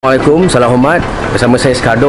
Assalamualaikum, salam hormat. Bersama saya Skardok.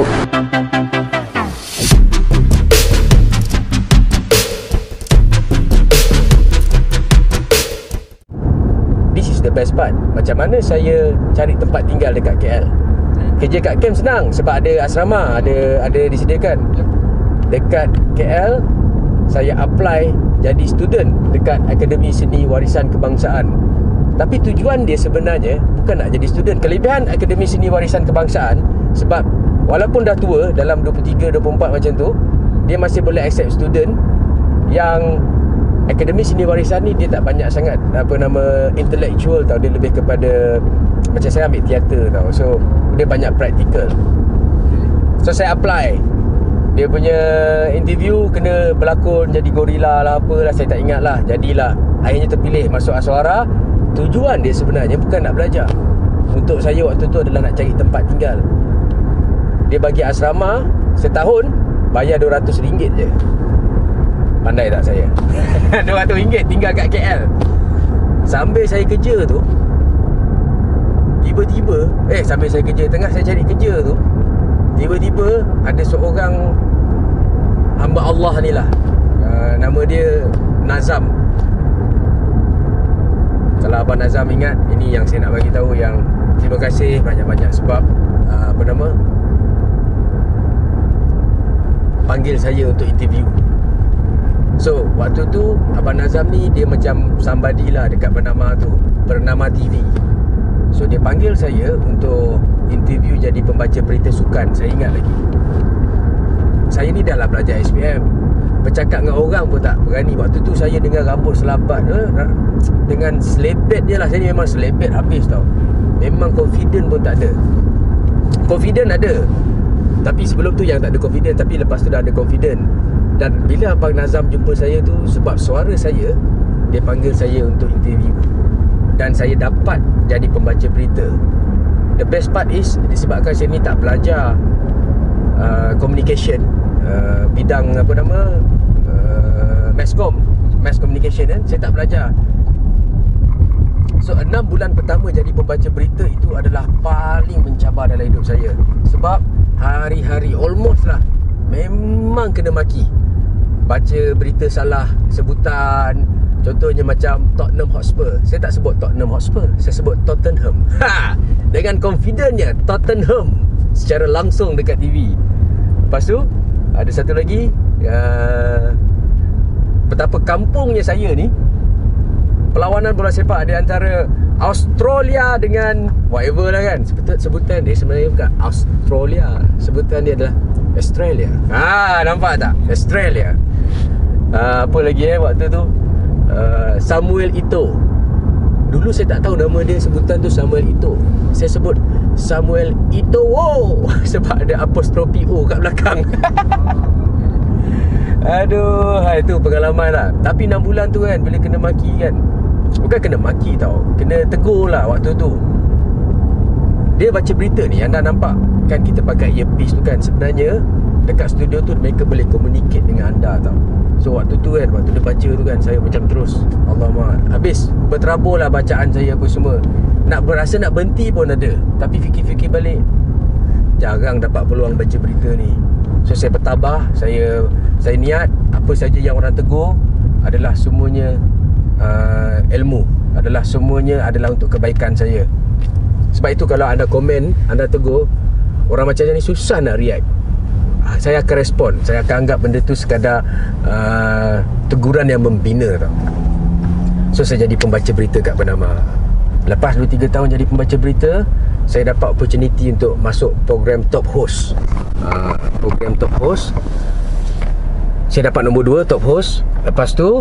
This is the best part. Macam mana saya cari tempat tinggal dekat KL. Kerja kat camp senang sebab ada asrama, ada disediakan. Dekat KL, saya apply jadi student dekat Akademi Seni Warisan Kebangsaan. Tapi tujuan dia sebenarnya bukan nak jadi student. Kelebihan Akademi Seni Warisan Kebangsaan, sebab walaupun dah tua, dalam 23, 24 macam tu, dia masih boleh accept student yang Akademi Seni Warisan ni dia tak banyak sangat intellectual tau. Dia lebih kepada, macam saya ambil teater tau, so dia banyak practical. So saya apply. Dia punya interview kena berlakon jadi gorila lah apalah, saya tak ingat lah. Jadilah, akhirnya terpilih masuk Aswara. Tujuan dia sebenarnya bukan nak belajar. Untuk saya waktu tu adalah nak cari tempat tinggal. Dia bagi asrama setahun bayar RM200 je. Pandai tak saya? RM200 tinggal kat KL. Sambil saya kerja tu, tiba-tiba sambil saya kerja, tengah saya cari kerja tu, tiba-tiba ada seorang hamba Allah ni lah, nama dia Nazam. Kalau Abang Nazam ingat, ini yang saya nak bagi tahu, yang terima kasih banyak-banyak sebab panggil saya untuk interview. So waktu tu Abang Nazam ni dia macam somebody lah dekat Bernama TV. So dia panggil saya untuk interview jadi pembaca berita sukan. Saya ingat lagi, saya ni dah lah belajar SPM. Bercakap dengan orang pun tak berani. Waktu tu saya dengan rambut selabat, dengan selebet je lah. Saya ni memang selebet habis tau. Memang confident pun tak ada. Confident ada, tapi sebelum tu yang tak ada confident. Tapi lepas tu dah ada confident. Dan bila Abang Nazam jumpa saya tu, sebab suara saya, dia panggil saya untuk interview. Dan saya dapat jadi pembaca berita. The best part is, disebabkan saya ni tak belajar communication, bidang mass communication kan, saya tak belajar. So 6 bulan pertama jadi pembaca berita itu adalah paling mencabar dalam hidup saya. Sebab hari-hari almost lah memang kena maki. Baca berita salah sebutan. Contohnya macam Tottenham Hotspur, saya tak sebut Tottenham Hotspur, saya sebut Tottenham. Dengan confidentnya Tottenham secara langsung dekat TV. Lepas tu ada satu lagi, betapa kampungnya saya ni, perlawanan bola sepak di antara Australia dengan whatever lah kan. Sebutan dia sebenarnya bukan Australia, sebutan dia adalah Australia. Nampak tak? Australia. Apa lagi waktu tu, Samuel Eto'o. Dulu saya tak tahu nama dia, sebutan tu Samuel Eto'o. Saya sebut Samuel Eto'o sebab ada apostrofi O kat belakang. Aduh, itu pengalaman lah. Tapi 6 bulan tu kan, bila kena maki kan, bukan kena maki tau, kena tegur lah waktu tu. Dia baca berita ni, anda nampak kan kita pakai earpiece tu kan, sebenarnya dekat studio tu mereka boleh communicate dengan anda tau. So waktu tu kan, waktu dia baca tu kan, saya macam terus Allahuakbar. Habis berterabur lah bacaan saya apa semua. Nak berasa nak berhenti pun ada, tapi fikir-fikir balik, jarang dapat peluang baca berita ni. So saya bertabah, saya niat apa saja yang orang tegur adalah semuanya ilmu, semuanya adalah untuk kebaikan saya. Sebab itu kalau anda komen, anda tegur, orang macam ni susah nak react. Saya akan respon, saya akan anggap benda tu sekadar teguran yang membina tau. So saya jadi pembaca berita kat Bernama. Lepas 2-3 tahun jadi pembaca berita, saya dapat opportunity untuk masuk program top host. Program top host, saya dapat nombor 2 top host. Lepas tu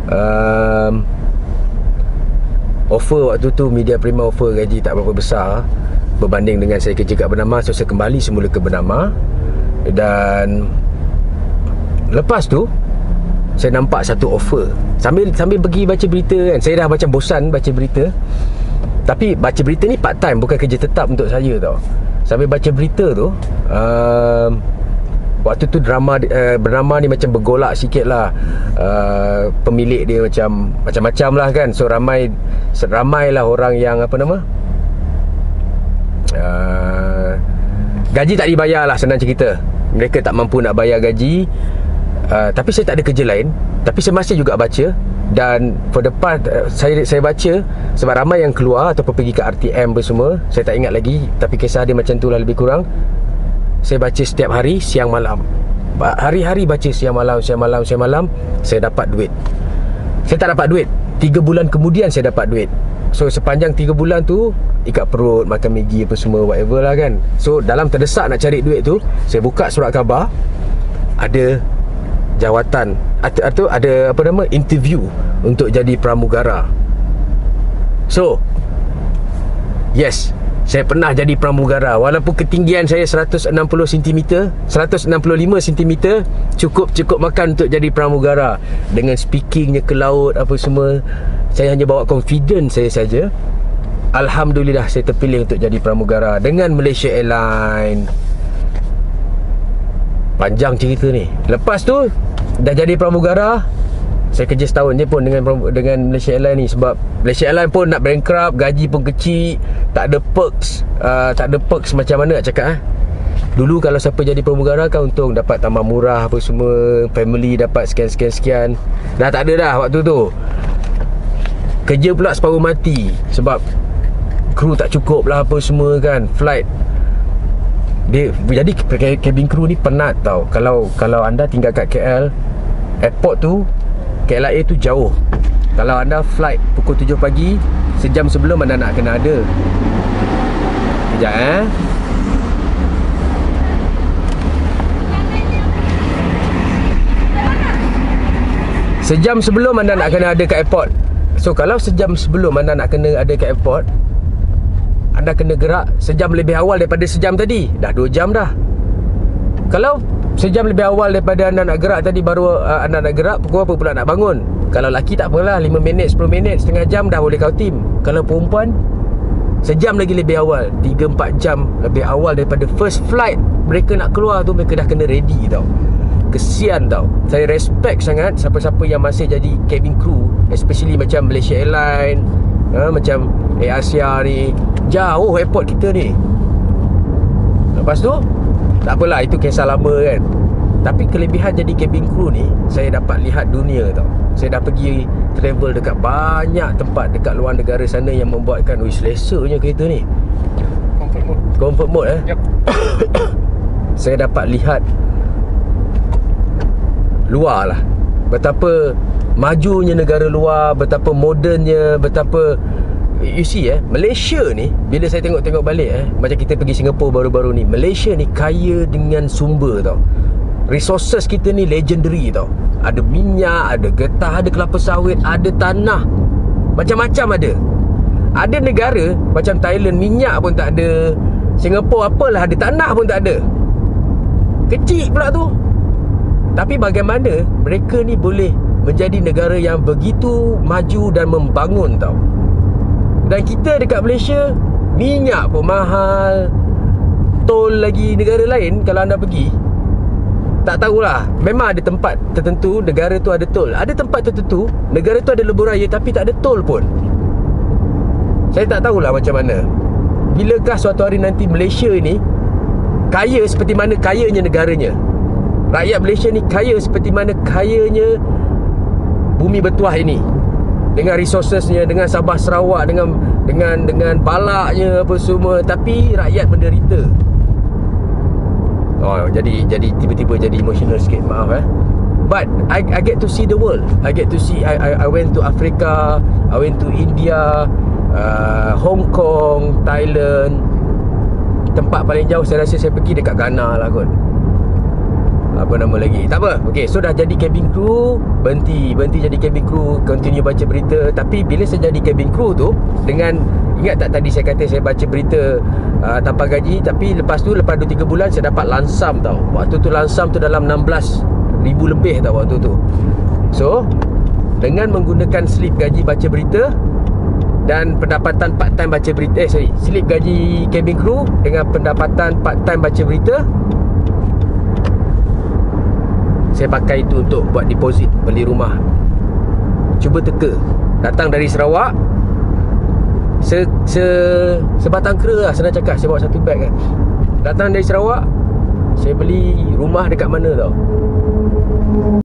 offer waktu tu, Media Prima offer gaji tak berapa besar berbanding dengan saya kerja kat Bernama. So saya kembali semula ke Bernama. Dan lepas tu saya nampak satu offer. Sambil pergi baca berita kan, saya dah macam bosan baca berita. Tapi baca berita ni part time, bukan kerja tetap untuk saya tau. Sambil baca berita tu, waktu tu Bernama ni macam bergolak sikit lah. Pemilik dia macam-macam lah kan. So ramai lah orang yang Gaji tak dibayar lah, senang cerita. Mereka tak mampu nak bayar gaji. Tapi saya tak ada kerja lain, tapi saya masih juga baca. Dan for the past, saya baca sebab ramai yang keluar ataupun pergi ke RTM semua. Saya tak ingat lagi, tapi kisah dia macam tu lah lebih kurang. Saya baca setiap hari, siang malam. Hari-hari baca siang malam. Saya dapat duit. Saya tak dapat duit, 3 bulan kemudian saya dapat duit. So sepanjang 3 bulan tu, ikat perut, makan Maggi apa semua, whatever lah kan. So dalam terdesak nak cari duit tu, saya buka surat khabar, ada jawatan atau ada apa nama, interview untuk jadi pramugara. So yes, saya pernah jadi pramugara. Walaupun ketinggian saya 160 cm, 165 cm, cukup makan untuk jadi pramugara. Dengan speakingnya ke laut apa semua, saya hanya bawa confidence saya saja. Alhamdulillah saya terpilih untuk jadi pramugara dengan Malaysia Airlines. Panjang cerita ni. Lepas tu dah jadi pramugara, saya kerja setahun je pun dengan Malaysia Airlines ni. Sebab Malaysia Airlines pun nak bankrupt, gaji pun kecil, tak ada perks macam mana nak cakap. Dulu kalau siapa jadi pramugara kan untung dapat tambah murah apa semua, family dapat sekian. Dah tak ada dah waktu tu. Kerja pula separuh mati sebab kru tak cukup lah apa semua kan. Flight dia, jadi cabin crew ni penat tau. Kalau anda tinggal kat KL, airport tu, KLIA tu jauh. Kalau anda flight pukul 7 pagi, sejam sebelum anda nak kena ada. Sekejap Sejam sebelum anda nak kena ada kat airport. So kalau sejam sebelum anda nak kena ada kat airport, anda kena gerak sejam lebih awal daripada sejam tadi. Dah 2 jam dah. Kalau sejam lebih awal daripada anda nak gerak tadi, baru anda nak gerak, pukul apa pula nak bangun? Kalau lelaki tak apalah, 5 minit, 10 minit, setengah jam dah boleh kau tim. Kalau perempuan, sejam lagi lebih awal, 3-4 jam lebih awal daripada first flight mereka nak keluar tu, mereka dah kena ready tau. Kesian tau. Saya respect sangat siapa-siapa yang masih jadi cabin crew, especially macam Malaysia Airlines, macam Asia ni. Jauh airport kita ni. Lepas tu, tak apalah, itu kisah lama kan. Tapi kelebihan jadi cabin crew ni, saya dapat lihat dunia tau. Saya dah pergi travel dekat banyak tempat dekat luar negara sana yang membuatkan, selesanya kereta ni. Comfort mode Yep. Saya dapat lihat luar lah, betapa majunya negara luar, betapa modernnya, betapa, you see Malaysia ni, bila saya tengok balik macam kita pergi Singapura baru-baru ni, Malaysia ni kaya dengan sumber tau. Resources kita ni legendary tau. Ada minyak, ada getah, ada kelapa sawit, ada tanah, macam-macam ada. Ada negara macam Thailand, minyak pun tak ada. Singapura apalah, ada tanah pun tak ada. Kecil pula tu. Tapi bagaimana mereka ni boleh menjadi negara yang begitu maju dan membangun tau. Dan kita dekat Malaysia, minyak pun mahal, tol lagi. Negara lain kalau anda pergi, tak tahulah, memang ada tempat tertentu negara tu ada tol. Ada tempat tertentu negara tu ada lebuh raya tapi tak ada tol pun. Saya tak tahulah macam mana. Bilakah suatu hari nanti Malaysia ni kaya seperti mana kayanya negaranya. Rakyat Malaysia ni kaya seperti mana kayanya bumi bertuah ini, dengan resourcesnya, dengan Sabah Sarawak, dengan balaknya apa semua, tapi rakyat menderita. Jadi tiba-tiba jadi emotional sikit, maaf But I get to see the world. I get to see, I went to Africa, I went to India, Hong Kong, Thailand. Tempat paling jauh saya rasa saya pergi dekat Ghana lah kot. Apa nama lagi, tak apa. Okay, so dah jadi cabin crew, berhenti jadi cabin crew, continue baca berita. Tapi bila saya jadi cabin crew tu, dengan, ingat tak tadi saya kata saya baca berita tanpa gaji, tapi lepas 2-3 bulan saya dapat lansam tau. Waktu tu lansam tu dalam 16,000 lebih tau waktu tu. So dengan menggunakan slip gaji baca berita dan pendapatan part time baca berita, slip gaji cabin crew dengan pendapatan part time baca berita, saya pakai itu untuk buat deposit beli rumah. Cuba teka, datang dari Sarawak, sebatang kera lah senang cakap. Saya bawa satu beg kan. Datang dari Sarawak, saya beli rumah dekat mana tau?